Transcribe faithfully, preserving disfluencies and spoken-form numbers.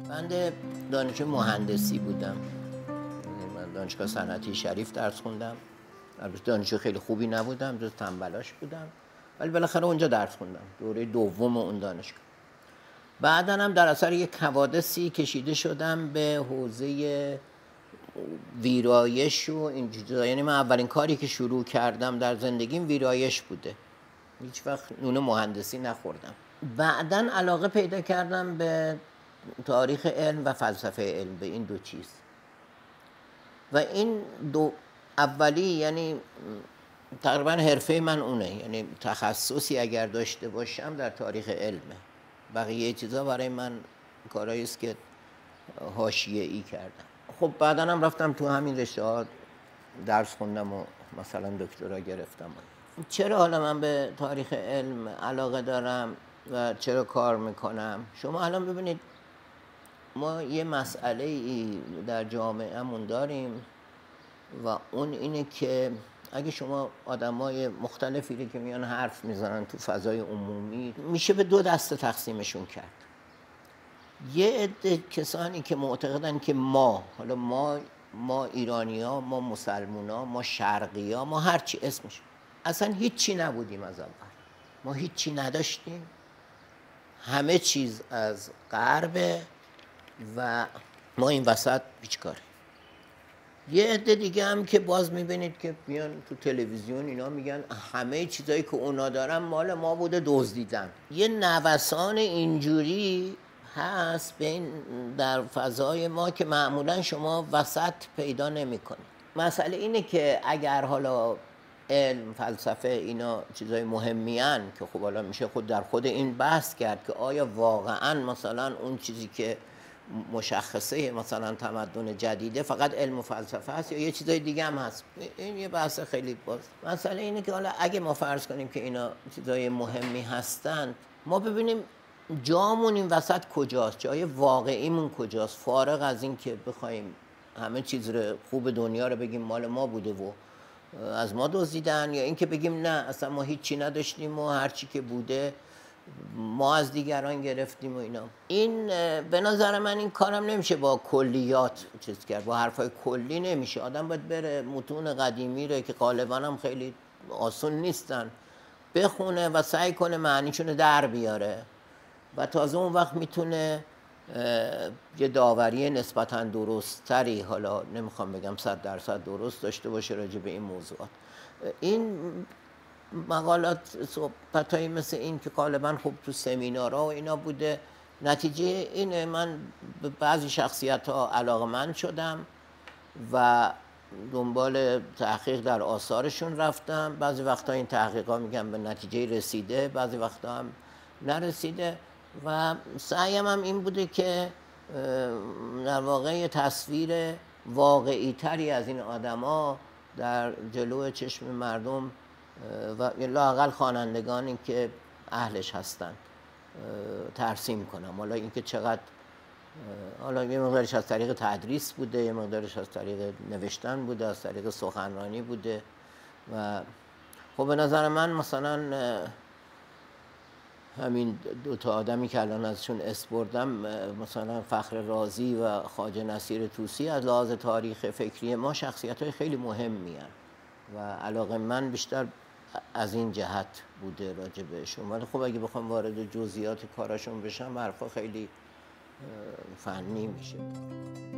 بنده دانشجو مهندسی بودم. من دانشگاه صنعتی شریف درس خوندم. البته دانشجو خیلی خوبی نبودم، جز تنبلاش بودم، ولی بالاخره اونجا درس خوندم، دوره دوم اون دانشگاه. بعداً هم در اثر یک حوادثی کشیده شدم به حوزه ویرایش و این چیزا. یعنی من اولین کاری که شروع کردم در زندگیم ویرایش بوده. هیچ وقت نون مهندسی نخوردم. بعداً علاقه پیدا کردم به تاریخ علم و فلسفه علم، به این دو چیز. و این دو اولی یعنی تقریبا حرفه من اونه، یعنی تخصصی اگر داشته باشم در تاریخ علمه. بقیه چیزا برای من کارهایی است که حاشیه‌ای کردم. خب بعداً هم رفتم تو همین رشته ها درس خوندم و مثلا دکترا گرفتم. چرا حالا من به تاریخ علم علاقه دارم و چرا کار میکنم؟ شما الان ببینید ما یه مسئله ای در جامعهمون داریم و اون اینه که اگه شما آدمای مختلفی رو که میان حرف میزنن تو فضای عمومی، میشه به دو دسته تقسیمشون کرد. یه عده کسانی که معتقدن که ما، حالا ما ما ایرانی‌ها، ما مسلمونا، ما شرقی‌ها، ما هر چی اسمش، اصلا هیچی نبودیم از اول. ما هیچی نداشتیم، همه چیز از غربه و ما این وسط بیچاره. یه عده دیگه هم که باز میبینید که میان تو تلویزیون اینا میگن همه چیزایی که اونا دارن مال ما بوده، دزدیدن. یه نوسان اینجوری هست بین در فضای ما که معمولا شما وسط پیدا نمی‌کنید. مسئله اینه که اگر حالا علم، فلسفه اینا چیزای مهمی ان که خب حالا میشه خود در خود این بحث کرد که آیا واقعا مثلا اون چیزی که مشخصه مثلا تمدن جدیده فقط علم و فلسفه هست یا یه چیزای دیگه هم هست. این یه بحث خیلی باز. مسئله اینه که حالا اگه ما فرض کنیم که اینا چیزای مهمی هستن، ما ببینیم جامون این وسط کجاست، جای واقعیمون کجاست، فارغ از این که بخوایم همه چیز رو خوب دنیا رو بگیم مال ما بوده و از ما دزدیدن، یا اینکه بگیم نه اصلا ما هیچی نداشتیم و هر چی که بوده ما از دیگران گرفتیم و اینا. این به نظر من این کارم نمیشه با کلیات چیز کرد، با حرفای کلی نمیشه. آدم باید بره متون قدیمی رو که غالبا هم خیلی آسون نیستن بخونه و سعی کنه معنیشون رو در بیاره و تازه اون وقت میتونه یه داوری نسبتاً درست‌تری، حالا نمیخوام بگم صد درصد درست، داشته باشه راجع به این موضوعات. این مقالات، صحبتایی مثل این که غالباً خب تو سمینارها و اینا بوده، نتیجه اینه من به بعضی شخصیت‌ها علاقه‌مند شدم و دنبال تحقیق در آثارشون رفتم. بعضی وقتا این تحقیقات میگم به نتیجه رسیده، بعضی وقتا هم نرسیده و سعیم هم این بوده که در واقع یه تصویر واقعی تری از این آدما در جلو چشم مردم و لااقل خوانندگانی که اهلش هستن ترسیم کنم. حالا اینکه چقدر، حالا یه مقدارش از طریق تدریس بوده، یه مقدارش از طریق نوشتن بوده، از طریق سخنرانی بوده و خب به نظر من مثلا همین دو تا آدمی که الان ازشون اسم بردم، مثلا فخر رازی و خواجه نصیر طوسی، از لحاظ تاریخ فکری ما شخصیت‌های خیلی مهمی هستند و علاقه من بیشتر از این جهت بوده راجع بهشون. ولی خب اگه بخوام وارد جزئیات کاراشون بشم حرفا خیلی فنی میشه.